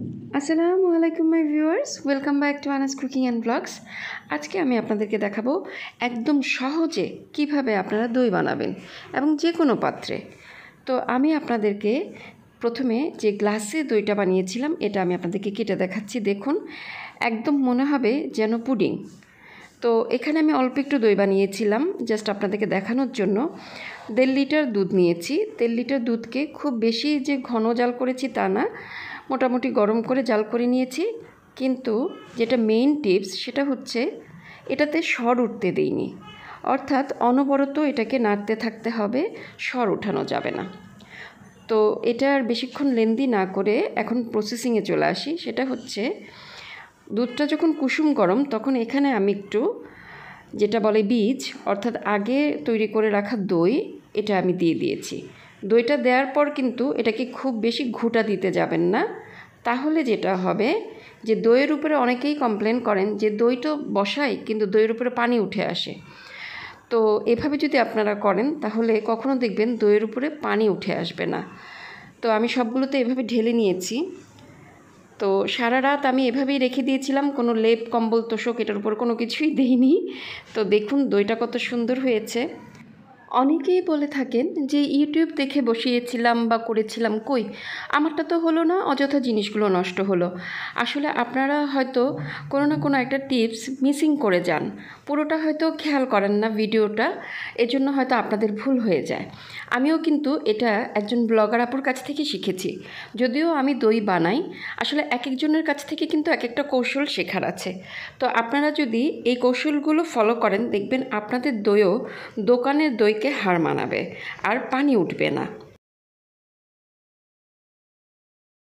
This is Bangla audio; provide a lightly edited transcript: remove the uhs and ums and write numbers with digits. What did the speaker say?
আসসালামু আলাইকুম my viewers, welcome back to Anas cooking and blogs. আজকে আমি আপনাদেরকে দেখাবো একদম সহজে কিভাবে আপনারা দই বানাবেন এবং যে কোনো পাত্রে। তো আমি আপনাদেরকে প্রথমে যে গ্লাসে দইটা বানিয়েছিলাম এটা আমি আপনাদেরকে কেটে দেখাচ্ছি। দেখুন, একদম মনে হবে যেন পুডিং। তো এখানে আমি অল্প একটু দই বানিয়েছিলাম জাস্ট আপনাদেরকে দেখানোর জন্য। 1.5 লিটার দুধ নিয়েছি। 1.5 লিটার দুধকে খুব বেশি যে ঘন জাল করেছি তা না, মোটামুটি গরম করে জাল করে নিয়েছি। কিন্তু যেটা মেইন টিপস সেটা হচ্ছে এটাতে সর উঠতে দিইনি, অর্থাৎ অনবরত এটাকে নাড়তে থাকতে হবে, সর ওঠানো যাবে না। তো এটা আর বেশিক্ষণ লেন্দি না করে এখন প্রসেসিংয়ে চলে আসি। সেটা হচ্ছে দুধটা যখন কুসুম গরম তখন এখানে আমি একটু যেটা বলে বীজ, অর্থাৎ আগে তৈরি করে রাখা দই, এটা আমি দিয়ে দিয়েছি। দইটা দেওয়ার পর কিন্তু এটাকে খুব বেশি ঘুঁটা দিতে যাবেন না, তাহলে যেটা হবে যে দইয়ের উপরে অনেকেই কমপ্লেন করেন যে দই তো বসাই কিন্তু দইয়ের উপরে পানি উঠে আসে। তো এভাবে যদি আপনারা করেন তাহলে কখনো দেখবেন দইয়ের উপরে পানি উঠে আসবে না। তো আমি সবগুলোতে এভাবে ঢেলে নিয়েছি। তো সারা রাত আমি এভাবেই রেখে দিয়েছিলাম, কোনো লেপ কম্বল তোষক এটার উপর কোনো কিছুই দেইনি। তো দেখুন দইটা কত সুন্দর হয়েছে। অনেকেই বলে থাকেন যে ইউটিউব দেখে বসিয়েছিলাম বা করেছিলাম, কই আমারটা তো হলো না, অযথা জিনিসগুলো নষ্ট হলো। আসলে আপনারা হয়তো কোনো না কোনো একটা টিপস মিসিং করে যান, পুরোটা হয়তো খেয়াল করেন না ভিডিওটা, এজন্য হয়তো আপনাদের ভুল হয়ে যায়। আমিও কিন্তু এটা একজন ব্লগার আপুর কাছ থেকে শিখেছি। যদিও আমি দই বানাই, আসলে এক একজনের কাছ থেকে কিন্তু এক একটা কৌশল শেখার আছে। তো আপনারা যদি এই কৌশলগুলো ফলো করেন দেখবেন আপনাদের দইও দোকানের দইকে হার মানাবে আর পানি উঠবে না।